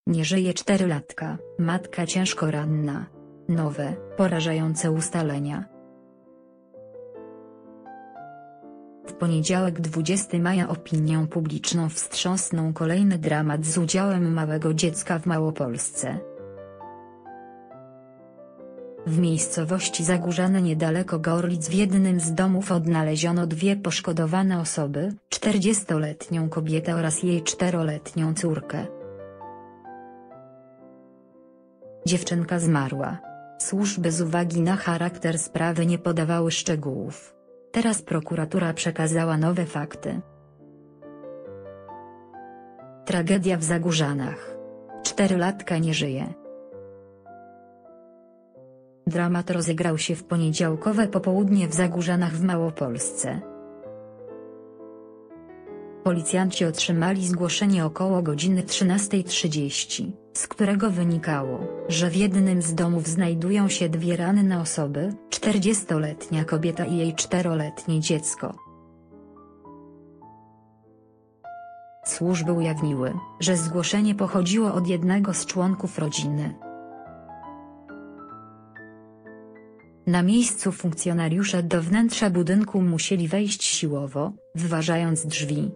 Nie żyje 4-latka, matka ciężko ranna. Nowe, porażające ustalenia. W poniedziałek 20 maja opinię publiczną wstrząsnął kolejny dramat z udziałem małego dziecka w Małopolsce. W miejscowości Zagórzane niedaleko Gorlic w jednym z domów odnaleziono dwie poszkodowane osoby, 40-letnią kobietę oraz jej 4-letnią córkę. Dziewczynka zmarła. Służby z uwagi na charakter sprawy nie podawały szczegółów. Teraz prokuratura przekazała nowe fakty. Tragedia w Zagórzanach. 4-latka nie żyje. Dramat rozegrał się w poniedziałkowe popołudnie w Zagórzanach w Małopolsce. Policjanci otrzymali zgłoszenie około godziny 13:30, z którego wynikało, że w jednym z domów znajdują się dwie ranne osoby, 40-letnia kobieta i jej 4-letnie dziecko. Służby ujawniły, że zgłoszenie pochodziło od jednego z członków rodziny. Na miejscu funkcjonariusze do wnętrza budynku musieli wejść siłowo, wyważając drzwi.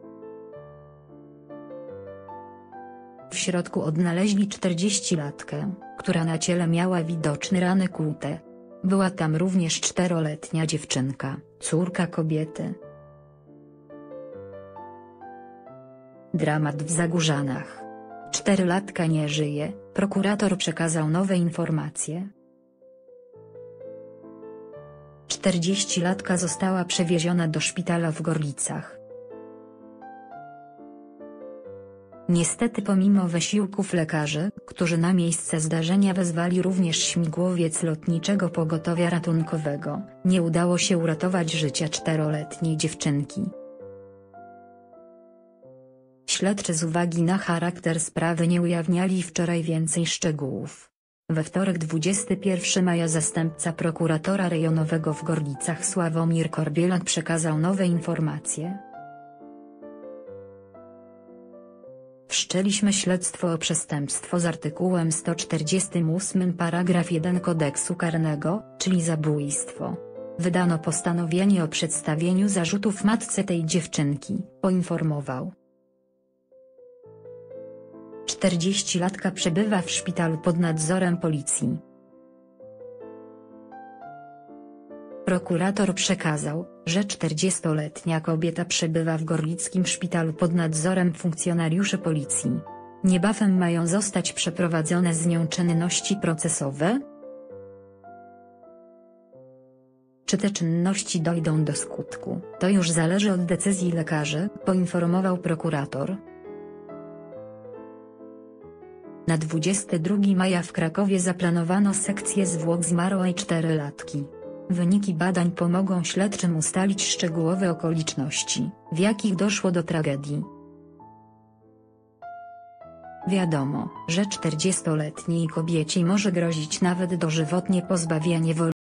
W środku odnaleźli 40-latkę, która na ciele miała widoczne rany kłute. Była tam również 4-letnia dziewczynka, córka kobiety. Dramat w Zagórzanach. 4-latka nie żyje, prokurator przekazał nowe informacje. 40-latka została przewieziona do szpitala w Gorlicach. Niestety pomimo wysiłków lekarzy, którzy na miejsce zdarzenia wezwali również śmigłowiec lotniczego pogotowia ratunkowego, nie udało się uratować życia 4-letniej dziewczynki. Śledczy z uwagi na charakter sprawy nie ujawniali wczoraj więcej szczegółów. We wtorek 21 maja zastępca prokuratora rejonowego w Gorlicach Sławomir Korbielak przekazał nowe informacje. Wszczęliśmy śledztwo o przestępstwo z artykułem 148 paragraf 1 Kodeksu Karnego, czyli zabójstwo. Wydano postanowienie o przedstawieniu zarzutów matce tej dziewczynki, poinformował. 40-latka przebywa w szpitalu pod nadzorem policji. Prokurator przekazał, że 40-letnia kobieta przebywa w gorlickim szpitalu pod nadzorem funkcjonariuszy policji. Niebawem mają zostać przeprowadzone z nią czynności procesowe. Czy te czynności dojdą do skutku, to już zależy od decyzji lekarzy, poinformował prokurator. Na 22 maja w Krakowie zaplanowano sekcję zwłok zmarłej 4-latki. Wyniki badań pomogą śledczym ustalić szczegółowe okoliczności, w jakich doszło do tragedii. Wiadomo, że 40-letniej kobiecie może grozić nawet dożywotnie pozbawienie wolności.